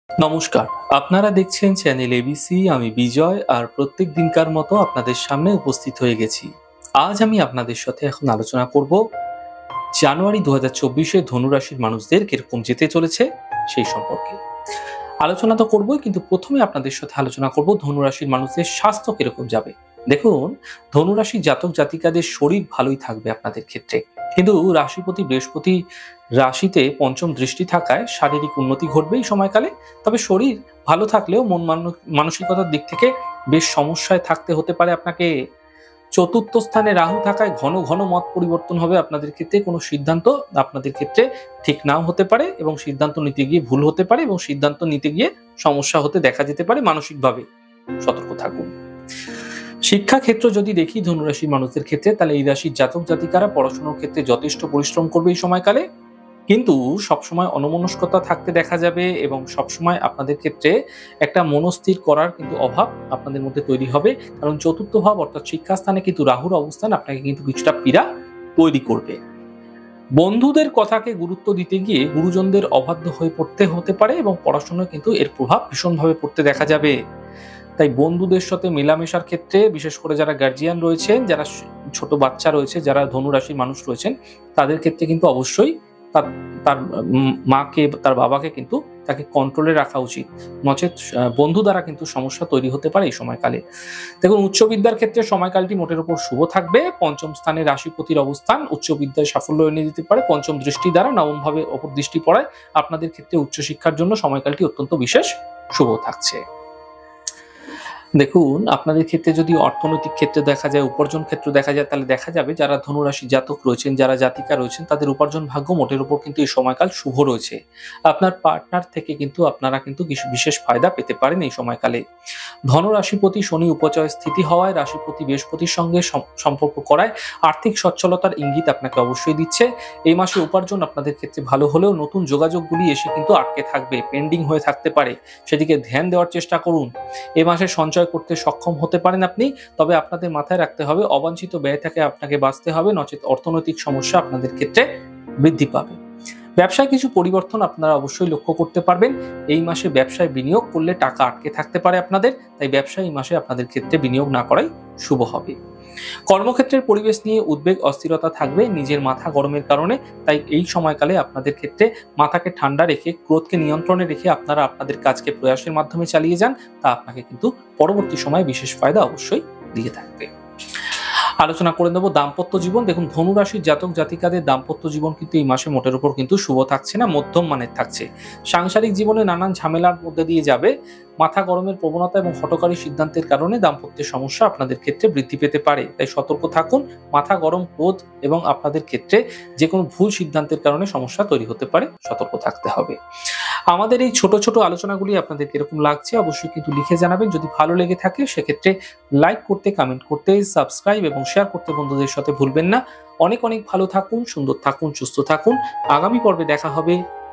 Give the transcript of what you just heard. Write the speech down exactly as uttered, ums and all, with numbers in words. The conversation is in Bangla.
নমস্কার, আপনারা দেখছেন চ্যানেল এবিসি। আমি বিজয় আর প্রত্যেক দিনকার মতো আপনাদের সামনে উপস্থিত হয়ে গেছি। আজ আমি আপনাদের সাথে এখন আলোচনা করব জানুয়ারি দু হাজার চব্বিশে ধনুরাশির মানুষদের কিরকম যেতে চলেছে সেই সম্পর্কে। আলোচনা তো করবই, কিন্তু প্রথমে আপনাদের সাথে আলোচনা করব ধনুরাশির মানুষদের স্বাস্থ্য কিরকম যাবে। দেখুন, ধনুরাশির জাতক জাতিকাদের শরীর ভালোই থাকবে আপনাদের ক্ষেত্রে, কিন্তু রাশিপতি বৃহস্পতি রাশিতে পঞ্চম দৃষ্টি থাকায় শারীরিক উন্নতি ঘটবে এই সময়কালে। তবে শরীর ভালো থাকলেও মন মান- মানসিকতার দিক থেকে বেশ সমস্যায় থাকতে হতে পারে আপনাকে। চতুর্থ স্থানে রাহু থাকায় ঘন ঘন মত পরিবর্তন হবে আপনাদের ক্ষেত্রে। কোনো সিদ্ধান্ত আপনাদের ক্ষেত্রে ঠিক নাও হতে পারে এবং সিদ্ধান্ত নিতে গিয়ে ভুল হতে পারে এবং সিদ্ধান্ত নিতে গিয়ে সমস্যা হতে দেখা যেতে পারে। মানসিকভাবে সতর্ক থাকুন। শিক্ষা ক্ষেত্র যদি দেখি ধনুরাশির মানুষদের ক্ষেত্রে, তাহলে এই রাশির জাতক জাতিকারা পড়াশোনার ক্ষেত্রে যথেষ্ট পরিশ্রম করবে এই সময়কালে, কিন্তু সবসময় অন্যমনস্কতা থাকতে দেখা যাবে এবং সবসময় আপনাদের ক্ষেত্রে একটা মনস্থির করার কিন্তু অভাব আপনাদের মধ্যে তৈরি হবে। কারণ চতুর্থ ভাব অর্থাৎ শিক্ষাস্থানে কিন্তু রাহুর অবস্থান আপনাকে কিন্তু কিছুটা পীড়া তৈরি করবে। বন্ধুদের কথাকে গুরুত্ব দিতে গিয়ে গুরুজনদের অবাধ্য হয়ে পড়তে হতে পারে এবং পড়াশোনায় কিন্তু এর প্রভাব ভীষণভাবে পড়তে দেখা যাবে। তাই বন্ধুদের সাথে মেলামেশার ক্ষেত্রে, বিশেষ করে যারা গার্জিয়ান রয়েছেন, যারা ছোট বাচ্চা রয়েছে, যারা ধনুরাশির মানুষ রয়েছেন, তাদের ক্ষেত্রে কিন্তু অবশ্যই তার তার মাকে, তার বাবাকে কিন্তু তাকে কন্ট্রোলে রাখা উচিত। নচেত বন্ধু দ্বারা কিন্তু সমস্যা তৈরি হতে পারে এই সময়কালে। দেখুন, উচ্চ বিদ্যার ক্ষেত্রে সময়কালটি মোটের উপর শুভ থাকবে। পঞ্চম স্থানে রাশিপতির অবস্থান উচ্চ বিদ্যায় সাফল্য এনে দিতে পারে। পঞ্চম দৃষ্টি দ্বারা নবম ভাবে অপর দৃষ্টি পড়ায় আপনাদের ক্ষেত্রে উচ্চশিক্ষার জন্য সময়কালটি অত্যন্ত বিশেষ শুভ থাকছে। দেখুন, আপনাদের ক্ষেত্রে যদি অর্থনৈতিক ক্ষেত্রে দেখা যায়, উপার্জন ক্ষেত্র দেখা যায়, তাহলে দেখা যাবে যারা ধনুরাশি জাতক রয়েছেন, যারা জাতিকা রয়েছেন, তাদের উপার্জন ভাগ্য মোটের উপর কিন্তু এই সময়কাল শুভ রয়েছে। আপনার পার্টনার থেকে কিন্তু আপনারা কিন্তু কিছু বিশেষ ফায়দা পেতে পারেন এই সময়কালে। ধনরাশিপতি শনি উপচয় স্থিতি হওয়ায় রাশিপতি বৃহস্পতির সঙ্গে সম্পর্ক করায় আর্থিক সচ্ছলতার ইঙ্গিত আপনাকে অবশ্যই দিচ্ছে। এই মাসে উপার্জন আপনাদের ক্ষেত্রে ভালো হলেও নতুন যোগাযোগগুলি এসে কিন্তু আটকে থাকবে, পেন্ডিং হয়ে থাকতে পারে। সেদিকে ধ্যান দেওয়ার চেষ্টা করুন। এই মাসে সঞ্চয় করতে সক্ষম হতে পারেন আপনি, তবে আপনাদের মাথায় রাখতে হবে অবাঞ্ছিত ব্যয় থেকে আপনাকে বাঁচতে হবে, নচেত অর্থনৈতিক সমস্যা আপনাদের ক্ষেত্রে বৃদ্ধি পাবে। ব্যবসায় কিছু পরিবর্তন আপনারা অবশ্যই লক্ষ্য করতে পারবেন। এই মাসে ব্যবসায় বিনিয়োগ করলে টাকা আটকে থাকতে পারে আপনাদের, তাই ব্যবসা এই মাসে আপনাদের ক্ষেত্রে বিনিয়োগ না করাই শুভ হবে। কর্মক্ষেত্রের পরিবেশ নিয়ে উদ্বেগ অস্থিরতা থাকবে নিজের মাথা গরমের কারণে, তাই এই সময়কালে আপনাদের ক্ষেত্রে মাথাকে ঠান্ডা রেখে, ক্রোধকে নিয়ন্ত্রণে রেখে আপনারা আপনাদের কাজকে প্রয়াসের মাধ্যমে চালিয়ে যান। তা আপনাকে কিন্তু পরবর্তী সময়ে বিশেষ ফায়দা অবশ্যই দিয়ে থাকবে। আলোচনা করে নেব দাম্পত্য জীবন। দেখুন, ধনুরাশির জাতক জাতিকাদের দাম্পত্য জীবন কিন্তু এই মাসে মোটের উপর কিন্তু শুভ থাকছে না, মধ্যম মানের থাকছে। সাংসারিক জীবনে নানান ঝামেলার মধ্যে দিয়ে যাবে। মাথা গরমের প্রবণতা এবং হঠকারী সিদ্ধান্তের কারণে দাম্পত্যের সমস্যা আপনাদের ক্ষেত্রে বৃদ্ধি পেতে পারে, তাই সতর্ক থাকুন। মাথা গরম, ক্রোধ এবং আপনাদের ক্ষেত্রে যে কোনো ভুল সিদ্ধান্তের কারণে সমস্যা তৈরি হতে পারে, সতর্ক থাকতে হবে। আমাদের এই ছোট ছোট আলোচনাগুলি আপনাদের কিরকম লাগছে অবশ্যই কিন্তু লিখে জানাবেন। যদি ভালো লেগে থাকে সেক্ষেত্রে লাইক করতে, কমেন্ট করতে, সাবস্ক্রাইব এবং শেয়ার করতে বন্ধুদের সাথে ভুলবেন না। অনেক অনেক ভালো থাকুন, সুন্দর থাকুন, সুস্থ থাকুন। আগামী পর্বে দেখা হবে।